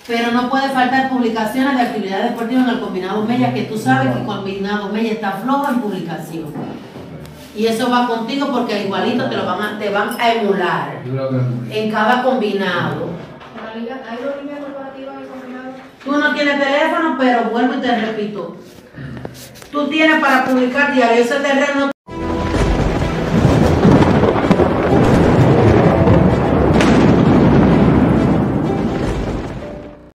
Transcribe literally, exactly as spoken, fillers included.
Pero no puede faltar publicaciones de actividades deportivas en el Combinado Mella, que tú sabes que el Combinado Mella está flojo en publicación. Y eso va contigo porque igualito te, lo van, a, te van a emular en cada combinado. ¿Hay dos líneas corporativas en el combinado? Tú no tienes teléfono, pero vuelvo y te repito. Tú tienes para publicar diario ese terreno.